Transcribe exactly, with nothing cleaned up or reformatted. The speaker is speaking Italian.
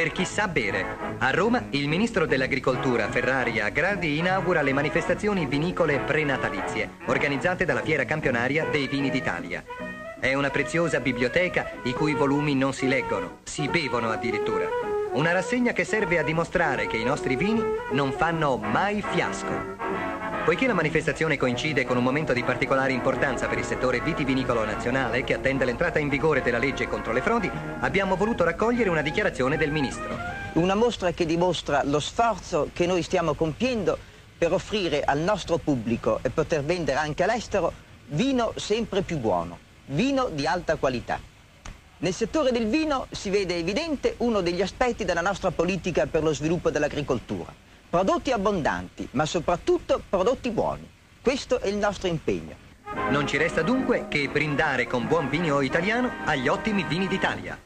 per chi sa bere. A Roma il ministro dell'Agricoltura Ferrari Agradi inaugura le manifestazioni vinicole prenatalizie organizzate dalla Fiera Campionaria dei Vini d'Italia. È una preziosa biblioteca i cui volumi non si leggono, si bevono addirittura. Una rassegna che serve a dimostrare che i nostri vini non fanno mai fiasco. Poiché la manifestazione coincide con un momento di particolare importanza per il settore vitivinicolo nazionale, che attende l'entrata in vigore della legge contro le frodi, abbiamo voluto raccogliere una dichiarazione del ministro. Una mostra che dimostra lo sforzo che noi stiamo compiendo per offrire al nostro pubblico e poter vendere anche all'estero vino sempre più buono, vino di alta qualità. Nel settore del vino si vede evidente uno degli aspetti della nostra politica per lo sviluppo dell'agricoltura. Prodotti abbondanti, ma soprattutto prodotti buoni. Questo è il nostro impegno. Non ci resta dunque che brindare con buon vino italiano agli ottimi vini d'Italia.